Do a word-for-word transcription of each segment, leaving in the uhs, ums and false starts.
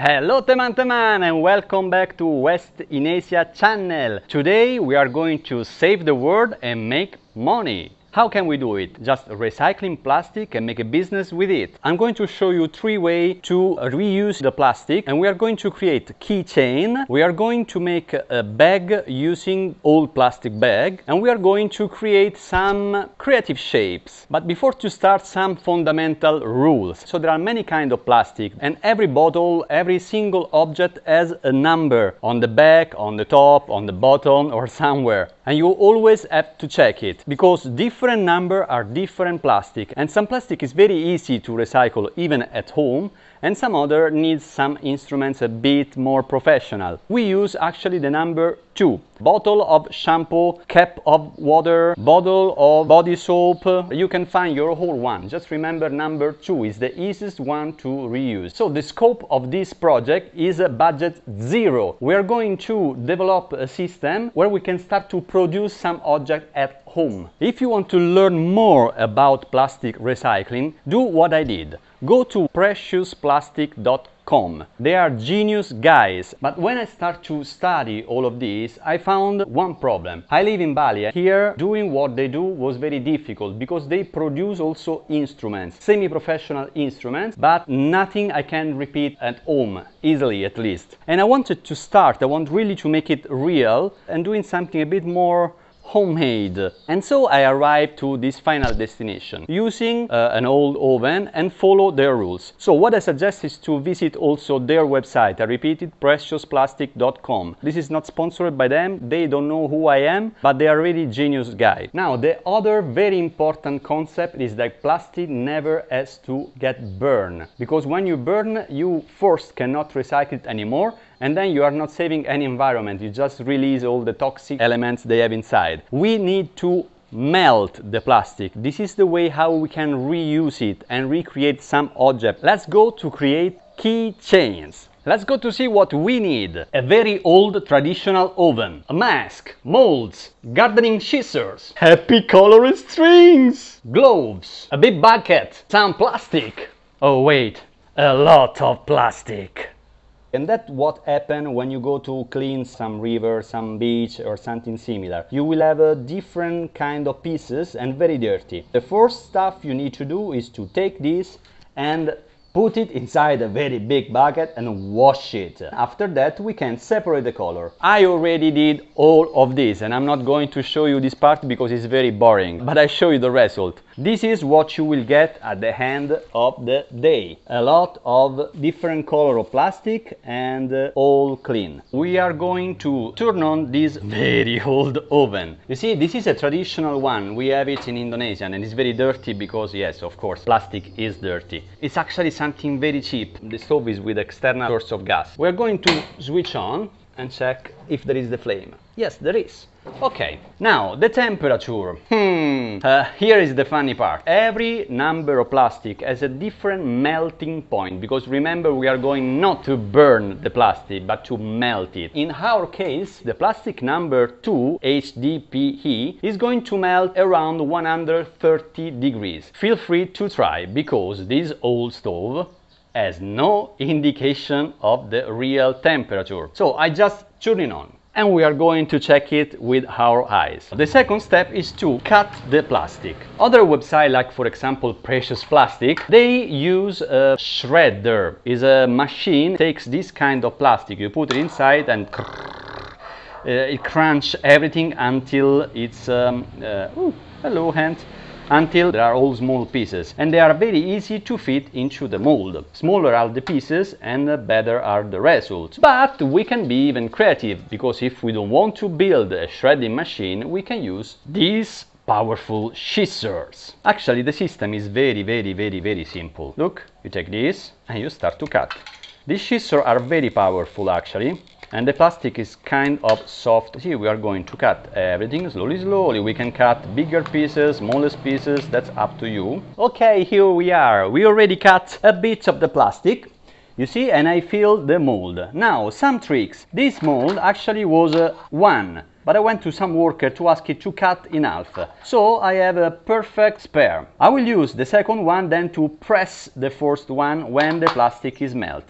Hello teman teman and welcome back to West in Asia channel. Today we are going to save the world and make money. How can we do it? Just recycling plastic and make a business with it. I'm going to show you three ways to reuse the plastic, and we are going to create a keychain. We are going to make a bag using old plastic bag, and we are going to create some creative shapes. But before to start, some fundamental rules. So there are many kinds of plastic, and every bottle, every single object has a number on the back, on the top, on the bottom or somewhere. And you always have to check it, because different numbers are different plastic, and some plastic is very easy to recycle even at home, and some other needs some instruments a bit more professional. We use actually the number two. Bottle of shampoo, cap of water, bottle of body soap. You can find your whole one. Just remember number two is the easiest one to reuse. So the scope of this project is a budget zero. We are going to develop a system where we can start to produce some object at home. If you want to learn more about plastic recycling, do what I did. Go to precious plastic dot com. They are genius guys, but when I start to study all of this, I found one problem. I live in Bali. Here, doing what they do was very difficult because they produce also instruments, semi-professional instruments, but nothing I can repeat at home, easily at least. And I wanted to start, I want really to make it real and doing something a bit more homemade. And so I arrived to this final destination using uh, an old oven and follow their rules. So what I suggest is to visit also their website. I repeat it, precious plastic dot com. This is not sponsored by them, they don't know who I am, but they are really genius guys. Now the other very important concept is that plastic never has to get burned, because when you burn you first cannot recycle it anymore, and then you are not saving any environment, you just release all the toxic elements they have inside. We need to melt the plastic. This is the way how we can reuse it and recreate some object. Let's go to create keychains. Let's go to see what we need. A very old traditional oven, a mask, molds, gardening scissors, happy colored strings, gloves, a big bucket, some plastic. Oh wait, a lot of plastic. And that's what happens when you go to clean some river, some beach or something similar. You will have a different kind of pieces and very dirty. The first stuff you need to do is to take this and put it inside a very big bucket and wash it. After that we can separate the color. I already did all of this and I'm not going to show you this part because it's very boring, but I show you the result. This is what you will get at the end of the day. A lot of different color of plastic and uh, all clean. We are going to turn on this very old oven. You see, this is a traditional one. We have it in Indonesia and it's very dirty because, yes, of course, plastic is dirty. It's actually something very cheap. The stove is with external source of gas. We're going to switch on and check if there is the flame. Yes, there is. Okay, now the temperature. Hmm, uh, here is the funny part. Every number of plastic has a different melting point, because remember we are going not to burn the plastic but to melt it. In our case, the plastic number two, H D P E, is going to melt around one hundred thirty degrees. Feel free to try, because this old stove has no indication of the real temperature. So I just turn it on. And we are going to check it with our eyes. The second step is to cut the plastic. Other websites, like for example Precious Plastic, they use a shredder. It's a machine, takes this kind of plastic, you put it inside and uh, it crunch everything until it's um, uh, ooh, hello hand. Until there are all small pieces, and they are very easy to fit into the mold. Smaller are the pieces and better are the results. But we can be even creative, because if we don't want to build a shredding machine, we can use these powerful scissors. Actually, the system is very, very, very, very simple. Look, you take this and you start to cut. These scissors are very powerful actually. And the plastic is kind of soft. See, we are going to cut everything slowly, slowly. We can cut bigger pieces, smallest pieces, that's up to you. Okay, here we are. We already cut a bit of the plastic, you see, and I feel the mold. Now, some tricks. This mold actually was uh, one, but I went to some worker to ask it to cut in half. So I have a perfect spare. I will use the second one then to press the first one when the plastic is melted.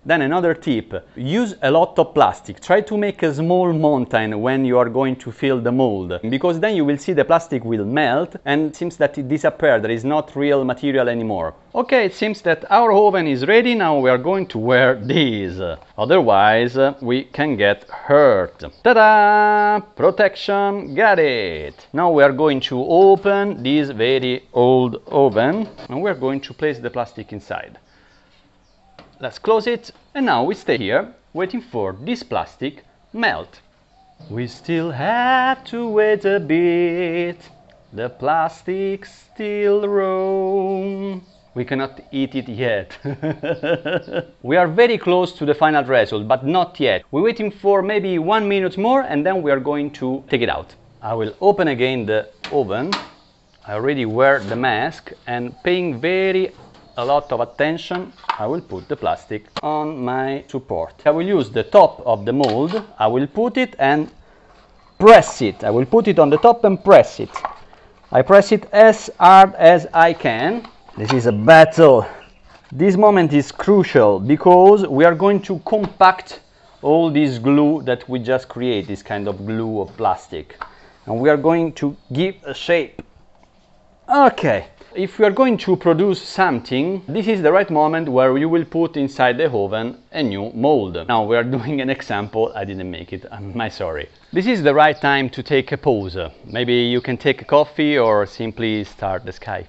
Then another tip, use a lot of plastic. Try to make a small mountain when you are going to fill the mold, because then you will see the plastic will melt and it seems that it disappeared, there is not real material anymore. Okay, it seems that our oven is ready, now we are going to wear this. Otherwise, uh, we can get hurt. Ta-da! Protection, got it! Now we are going to open this very old oven and we are going to place the plastic inside. Let's close it, and now we stay here waiting for this plastic melt. We still have to wait a bit, the plastic still roam. We cannot eat it yet. We are very close to the final result, but not yet. We're waiting for maybe one minute more and then we are going to take it out. I will open again the oven. I already wear the mask and paying very a lot of attention, I will put the plastic on my support. I will use the top of the mold, I will put it and press it. I will put it on the top and press it. I press it as hard as I can. This is a battle. This moment is crucial because we are going to compact all this glue that we just create, this kind of glue of plastic. And we are going to give a shape. Okay. If we are going to produce something, this is the right moment where you will put inside the oven a new mold. Now we are doing an example, I didn't make it, I'm my sorry. This is the right time to take a pause. Maybe you can take a coffee or simply start the sky.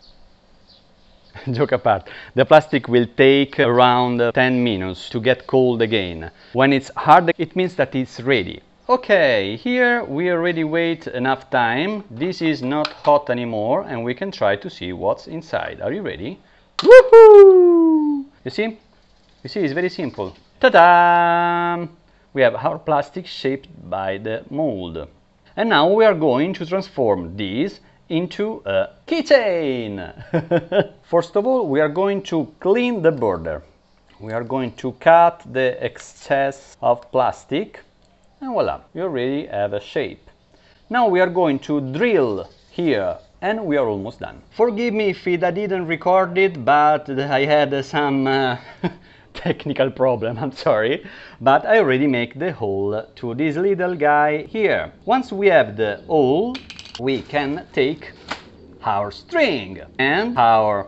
Joke apart, the plastic will take around ten minutes to get cold again. When it's hard, it means that it's ready. Okay, here we already wait enough time. This is not hot anymore and we can try to see what's inside. Are you ready? Woohoo! You see? You see, it's very simple. Ta-da! We have our plastic shaped by the mold. And now we are going to transform this into a keychain. First of all, we are going to clean the border. We are going to cut the excess of plastic. And voila, we already have a shape. Now we are going to drill here and we are almost done. Forgive me if I didn't record it, but I had some uh, technical problem, I'm sorry. But I already make the hole to this little guy here. Once we have the hole, we can take our string and our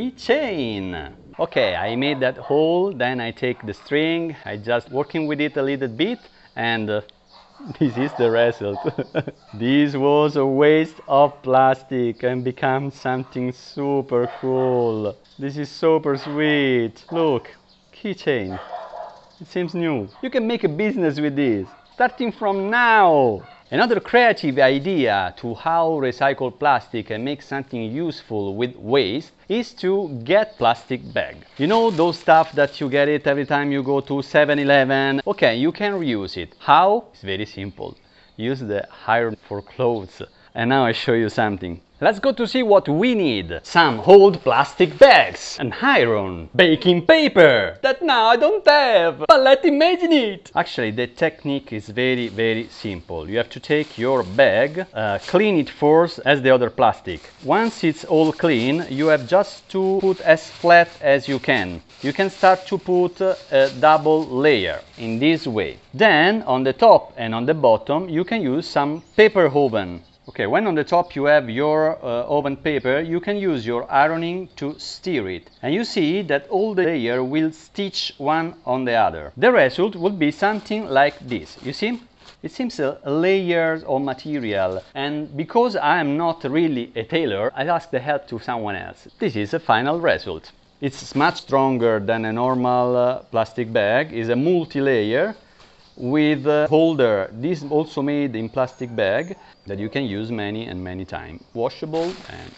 keychain. Okay, I made that hole, then I take the string, I just working with it a little bit. And uh, this is the result. This was a waste of plastic and become something super cool. This is super sweet. Look, keychain. It seems new. You can make a business with this, starting from now. Another creative idea to how recycle plastic and make something useful with waste is to get plastic bag. You know those stuff that you get it every time you go to seven eleven? Okay, you can reuse it. How? It's very simple. Use the iron for clothes. And now I show you something. Let's go to see what we need. Some old plastic bags, an iron, baking paper, that now I don't have, but let's imagine it. Actually, the technique is very, very simple. You have to take your bag, uh, clean it first as the other plastic. Once it's all clean, you have just to put as flat as you can. You can start to put uh, a double layer in this way. Then on the top and on the bottom, you can use some paper oven. Okay, when on the top you have your uh, oven paper, you can use your ironing to steer it. And you see that all the layers will stitch one on the other. The result would be something like this. You see? It seems a layers of material. And because I am not really a tailor, I asked the help to someone else. This is a final result. It's much stronger than a normal uh, plastic bag. It's a multi-layer with a holder. This is also made in plastic bag that you can use many and many times. Washable and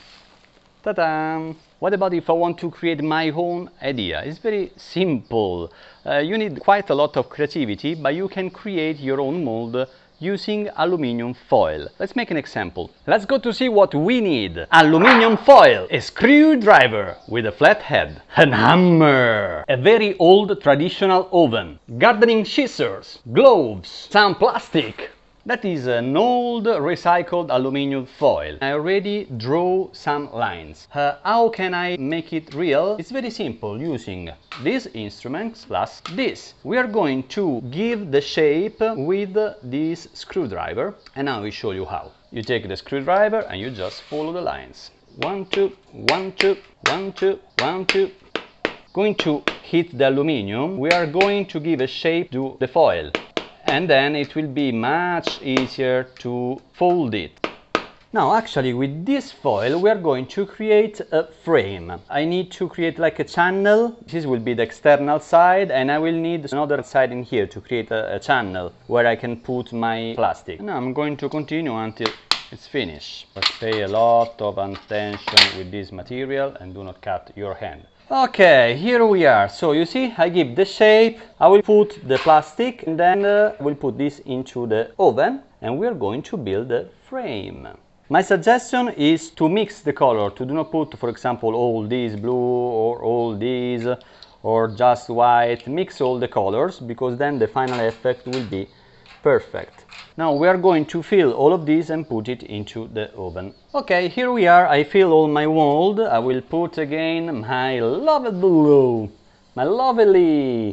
ta-da! What about if I want to create my own idea? It's very simple. Uh, you need quite a lot of creativity, but you can create your own mold using aluminum foil. Let's make an example. Let's go to see what we need. Aluminum foil, a screwdriver with a flat head, an hammer, a very old traditional oven, gardening scissors, gloves, some plastic. That is an old recycled aluminum foil. I already drew some lines. Uh, how can I make it real? It's very simple, using these instruments plus this. We are going to give the shape with this screwdriver, and now I will show you how. You take the screwdriver and you just follow the lines. One, two, one, two, one, two, one, two. Going to hit the aluminum, we are going to give a shape to the foil, and then it will be much easier to fold it. Now actually with this foil we are going to create a frame. I need to create like a channel. This will be the external side, and I will need another side in here to create a, a channel where I can put my plastic. Now I'm going to continue until it's finished. But pay a lot of attention with this material and do not cut your hand. Okay, here we are. So you see, I give the shape, I will put the plastic, and then uh, we'll put this into the oven, and we are going to build the frame. My suggestion is to mix the color, to do not put, for example, all these blue or all these or just white. Mix all the colors, because then the final effect will be perfect. Now we are going to fill all of these and put it into the oven. Okay, here we are. I fill all my mold. I will put again my lovely, my lovely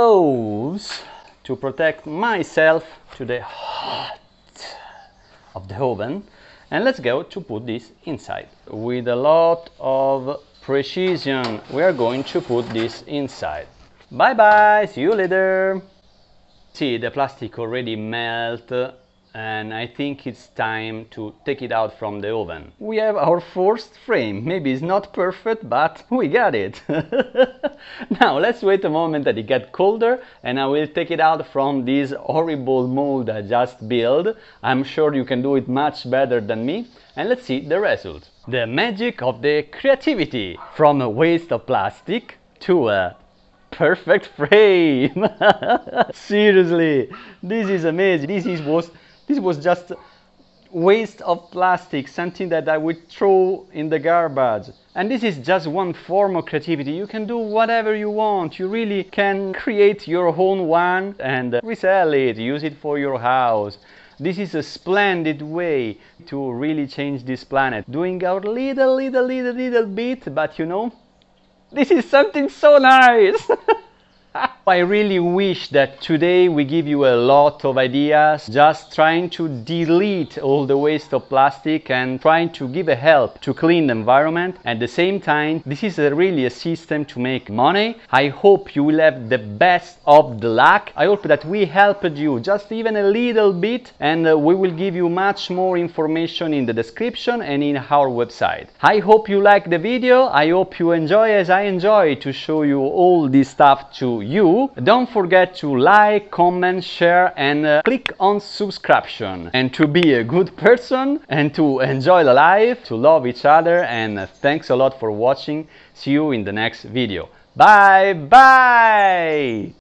gloves to protect myself to the hot of the oven. And let's go to put this inside. With a lot of precision, we are going to put this inside. Bye bye, see you later. See, the plastic already melted, and I think it's time to take it out from the oven. We have our first frame. Maybe it's not perfect, but we got it. Now let's wait a moment that it gets colder, and I will take it out from this horrible mold I just built. I'm sure you can do it much better than me, and let's see the result. The magic of the creativity, from a waste of plastic to a perfect frame. Seriously, this is amazing. This is was this was just waste of plastic, something that I would throw in the garbage. And this is just one form of creativity. You can do whatever you want. You really can create your own one and resell it, use it for your house. This is a splendid way to really change this planet, doing our little little little little bit, but you know, this is something so nice. I really wish that today we give you a lot of ideas, just trying to delete all the waste of plastic and trying to give a help to clean the environment. At the same time, this is a really a system to make money. I hope you will have the best of the luck. I hope that we helped you just even a little bit, and uh, we will give you much more information in the description and in our website. I hope you like the video. I hope you enjoy as I enjoy to show you all this stuff to you. Don't forget to like, comment, share, and uh, click on subscription, and to be a good person and to enjoy the life, to love each other. And uh, thanks a lot for watching. See you in the next video. Bye bye.